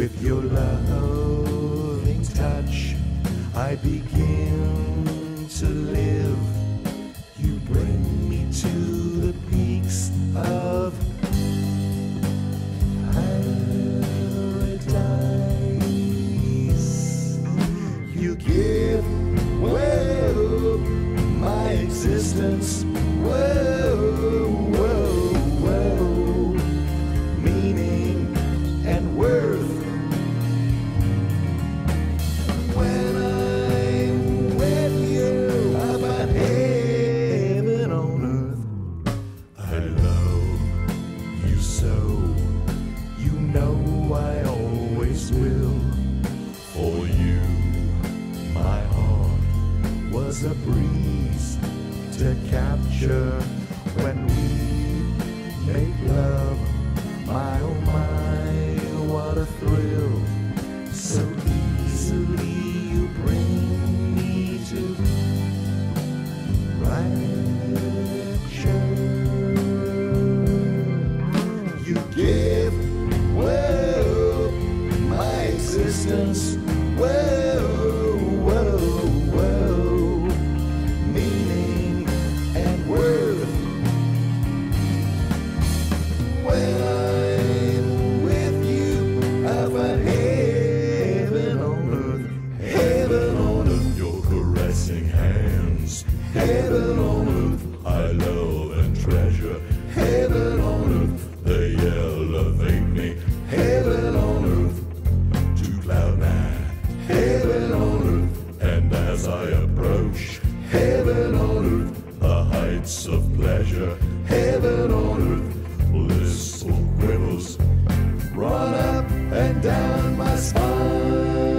With your loving touch, I begin to live. You bring me to the peaks of paradise. You give, whoa, my existence, whoa, whoa, whoa, meaning and worth. When I'm with you, I find heaven on earth. I love you so, you know I always will. For you, my heart was a breeze to capture when we make love. My oh my, what a thrill. So easily you bring me to rapture. You give, whoa, my existence, whoa, whoa, whoa, meaning and worth. When I'm with you, I find heaven on earth, heaven on earth. Your caressing hands, heaven on earth. I love and treasure, heaven on earth. They elevate me, heaven on earth. To cloud nine, heaven on earth. And as I approach, heaven on earth, the heights of pleasure, heaven on earth. Blissful quibbles run up and down my spine.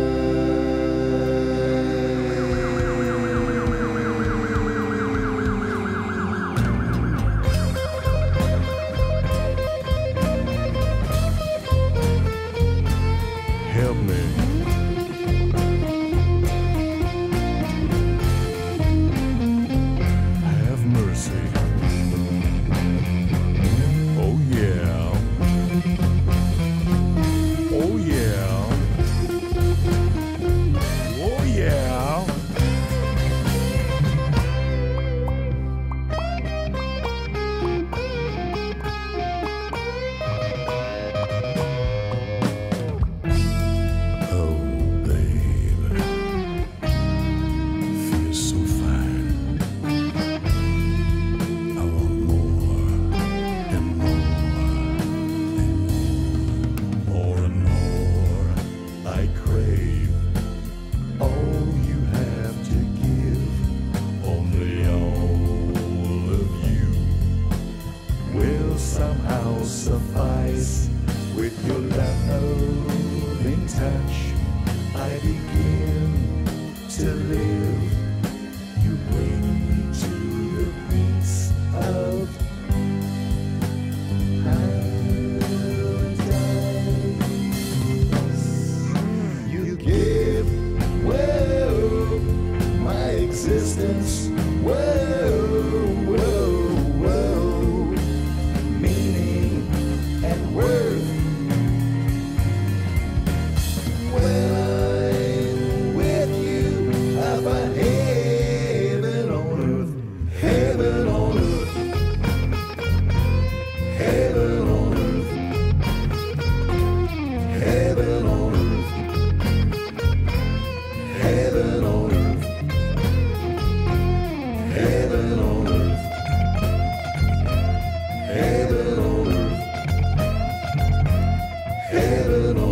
Help me. Have mercy. Oh yeah. Oh yeah. Oh yeah. Oh baby, feels so fine. I want more and more and more. I crave all you have to give. Only all of you will somehow suffice. With your loving touch, I begin to live. You bring me to the peaks of paradise. You give, whoa, my existence, whoa, whoa, whoa, meaning and worth. When I'm with you, I find heaven on earth, heaven on earth, heaven on earth, heaven on earth, heaven on earth, heaven on earth, heaven on earth, heaven on earth.